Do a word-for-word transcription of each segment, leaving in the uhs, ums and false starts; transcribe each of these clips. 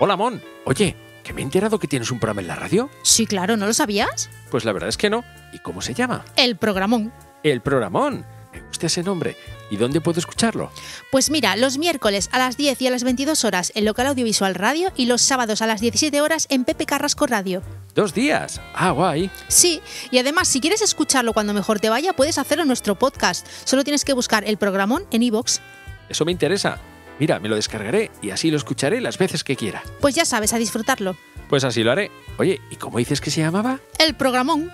Hola, Mon. Oye, ¿que me he enterado que tienes un programa en la radio? Sí, claro, ¿no lo sabías? Pues la verdad es que no. ¿Y cómo se llama? El Programón. El Programón. Me gusta ese nombre. ¿Y dónde puedo escucharlo? Pues mira, los miércoles a las diez y a las veintidós horas en Local Audiovisual Radio y los sábados a las diecisiete horas en Pepe Carrasco Radio. Dos días. Ah, guay. Sí, y además si quieres escucharlo cuando mejor te vaya, puedes hacerlo en nuestro podcast. Solo tienes que buscar El Programón en iVoox. Eso me interesa. Mira, me lo descargaré y así lo escucharé las veces que quiera. Pues ya sabes, a disfrutarlo. Pues así lo haré. Oye, ¿y cómo dices que se llamaba? El Programón.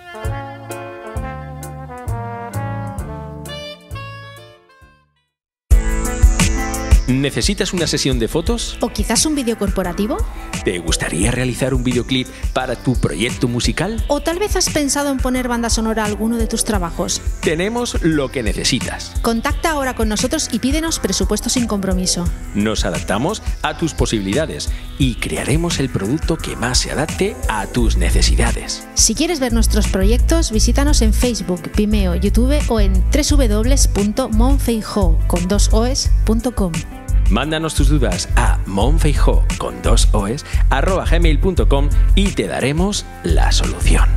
¿Necesitas una sesión de fotos? ¿O quizás un vídeo corporativo? ¿Te gustaría realizar un videoclip para tu proyecto musical? ¿O tal vez has pensado en poner banda sonora a alguno de tus trabajos? Tenemos lo que necesitas. Contacta ahora con nosotros y pídenos presupuesto sin compromiso. Nos adaptamos a tus posibilidades y crearemos el producto que más se adapte a tus necesidades. Si quieres ver nuestros proyectos, visítanos en Facebook, Vimeo, YouTube o en w w w punto monfeijo con dos oes punto com. Mándanos tus dudas a monfeijo con dos oes arroba gmail punto com y te daremos la solución.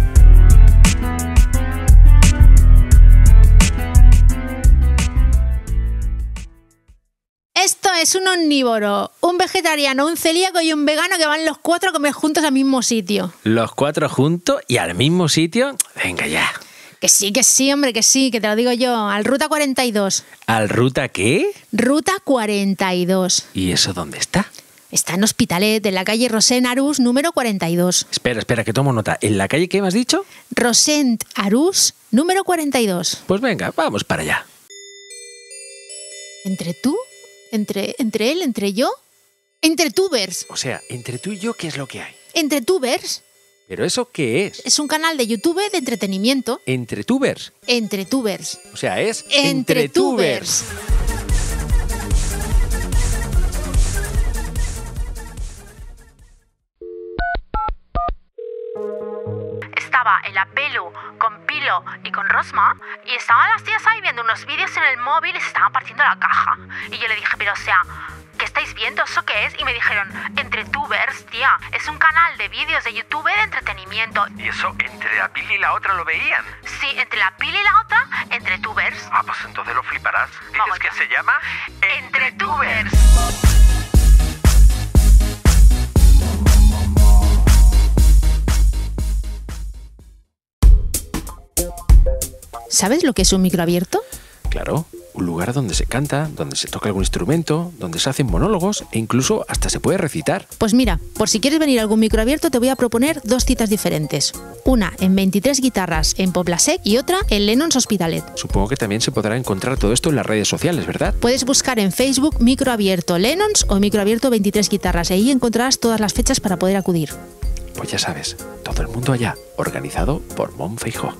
Esto es un omnívoro, un vegetariano, un celíaco y un vegano que van los cuatro a comer juntos al mismo sitio. ¿Los cuatro juntos y al mismo sitio? Venga ya. Que sí, que sí, hombre, que sí, que te lo digo yo. Al Ruta cuarenta y dos. ¿Al Ruta qué? Ruta cuarenta y dos. ¿Y eso dónde está? Está en Hospitalet, en la calle Rosent Arús, número cuarenta y dos. Espera, espera, que tomo nota. ¿En la calle qué me has dicho? Rosent Arús, número cuarenta y dos. Pues venga, vamos para allá. ¿Entre tú? ¿Entre, entre él? ¿Entre yo? Entre tubers. O sea, entre tú y yo, ¿qué es lo que hay? Entre tubers. ¿Pero eso qué es? Es un canal de YouTube de entretenimiento. ¿Entre tubers? Entre tubers. O sea, es Entre tubers. Estaba en la Pelu con Pilo y con Rosma y estaban las tías ahí viendo unos vídeos en el móvil y se estaban partiendo la caja. Y yo le dije, pero o sea, ¿qué estáis viendo? ¿Eso qué es? Y me dijeron, Entre Tubers, tía, es un canal de vídeos de YouTube de entretenimiento. ¿Y eso entre la pili y la otra lo veían? Sí, entre la pila y la otra, Entre Tubers. Ah, pues entonces lo fliparás. ¿Dices Vamos que ya. se llama? Entre Tubers. ¿Sabes lo que es un micro abierto? Claro, un lugar donde se canta, donde se toca algún instrumento, donde se hacen monólogos e incluso hasta se puede recitar. Pues mira, por si quieres venir a algún micro abierto te voy a proponer dos citas diferentes. Una en veintitrés guitarras en Poblasec y otra en Lennons Hospitalet. Supongo que también se podrá encontrar todo esto en las redes sociales, ¿verdad? Puedes buscar en Facebook Micro Abierto Lennons o Micro Abierto veintitrés guitarras y ahí encontrarás todas las fechas para poder acudir. Pues ya sabes, todo el mundo allá, organizado por Monfeijo.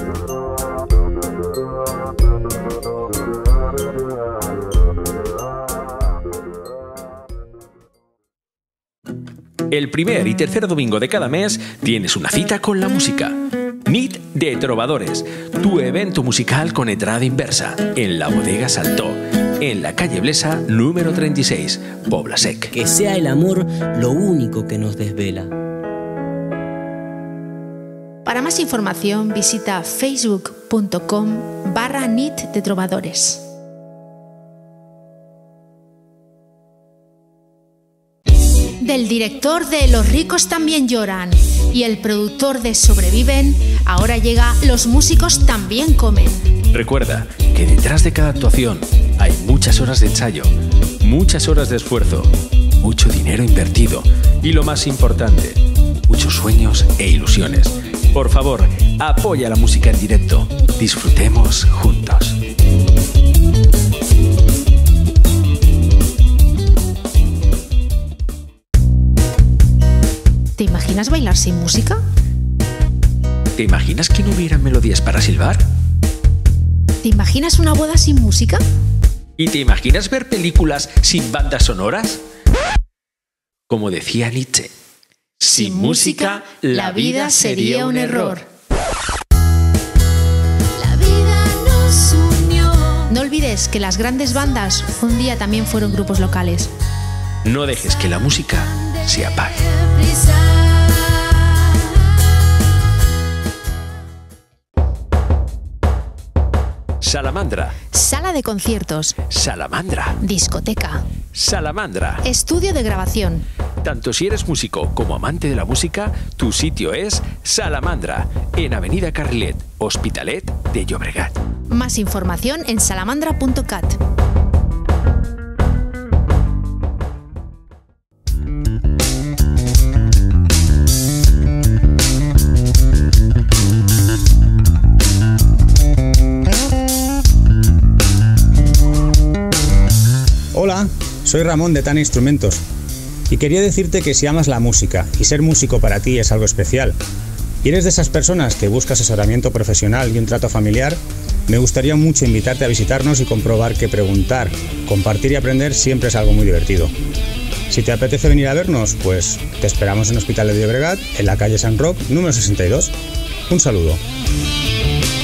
El primer y tercer domingo de cada mes tienes una cita con la música. Nit de Trovadores, tu evento musical con entrada inversa, en la Bodega Saltó, en la calle Blesa, número treinta y seis, Poblasec. Que sea el amor lo único que nos desvela. Para más información visita facebook.com barra Nit de Trovadores. Del director de Los ricos también lloran y el productor de Sobreviven, ahora llega Los músicos también comen. Recuerda que detrás de cada actuación hay muchas horas de ensayo, muchas horas de esfuerzo, mucho dinero invertido y lo más importante, muchos sueños e ilusiones. Por favor, apoya la música en directo. Disfrutemos juntos. ¿Te imaginas bailar sin música? ¿Te imaginas que no hubiera melodías para silbar? ¿Te imaginas una boda sin música? ¿Y te imaginas ver películas sin bandas sonoras? Como decía Nietzsche, sin música la vida sería un error. La vida nos unió. No olvides que las grandes bandas un día también fueron grupos locales. No dejes que la música se apague. Salamandra. Sala de conciertos. Salamandra. Discoteca. Salamandra. Estudio de grabación. Tanto si eres músico como amante de la música, tu sitio es Salamandra, en Avenida Carrilet, Hospitalet de Llobregat. Más información en salamandra punto cat. Hola, soy Ramón de Tana Instrumentos y quería decirte que si amas la música y ser músico para ti es algo especial y eres de esas personas que busca asesoramiento profesional y un trato familiar, me gustaría mucho invitarte a visitarnos y comprobar que preguntar, compartir y aprender siempre es algo muy divertido. Si te apetece venir a vernos, pues te esperamos en Hospital de Llobregat, en la calle San Roc, número sesenta y dos. Un saludo.